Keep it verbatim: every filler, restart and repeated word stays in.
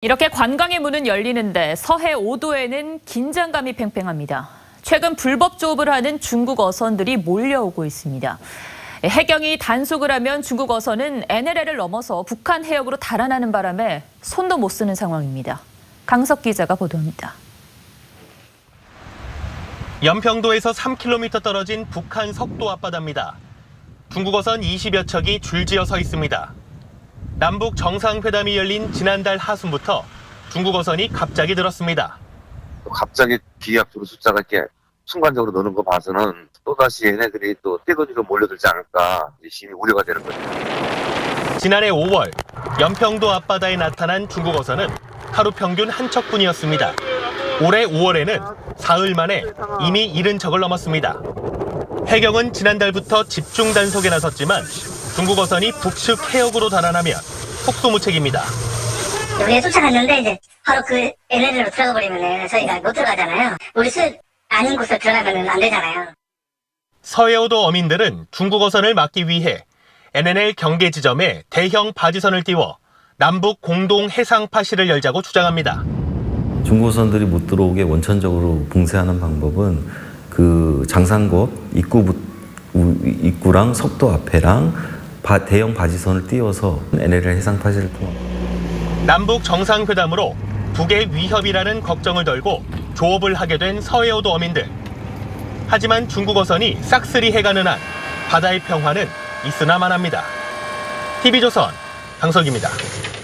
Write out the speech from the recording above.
이렇게 관광의 문은 열리는데 서해 오 도에는 긴장감이 팽팽합니다. 최근 불법 조업을 하는 중국 어선들이 몰려오고 있습니다. 해경이 단속을 하면 중국 어선은 엔엘엘을 넘어서 북한 해역으로 달아나는 바람에 손도 못 쓰는 상황입니다. 강석 기자가 보도합니다. 연평도에서 삼 킬로미터 떨어진 북한 석도 앞바다입니다. 중국 어선 이십여 척이 줄지어 서 있습니다. 남북 정상회담이 열린 지난달 하순부터 중국 어선이 갑자기 늘었습니다. 갑자기 기하급수로 숫자가 이렇게 순간적으로 느는 거 봐서는 또다시 얘네들이 또 떼거지로 몰려들지 않을까 심히 우려가 되는 거죠. 지난해 오월 연평도 앞바다에 나타난 중국 어선은 하루 평균 한 척뿐이었습니다. 올해 오월에는 사흘 만에 이미 칠십 척을 넘었습니다. 해경은 지난달부터 집중 단속에 나섰지만 중국 어선이 북측 해역으로 달아나면 속수무책입니다. 여기에 쫓아갔는데 이제 바로 그 엔엘엘로 들어가 버리면 저희가 못 들어가잖아요. 우리 수 아닌 곳에 들어가면 안 되잖아요. 서해오도 어민들은 중국 어선을 막기 위해 엔엘엘 경계 지점에 대형 바지선을 띄워 남북 공동 해상 파시를 열자고 주장합니다. 중국 어선들이 못 들어오게 원천적으로 봉쇄하는 방법은 그 장산곡 입구 입구랑 석도 앞에랑 바, 대형 바지선을 띄워서 엔엘엘 해상 파시를 통합니다. 남북 정상회담으로 북의 위협이라는 걱정을 덜고 조업을 하게 된 서해오도 어민들. 하지만 중국 어선이 싹쓸이 해가는 한 바다의 평화는 있으나 마나합니다. 티비조선 강석입니다.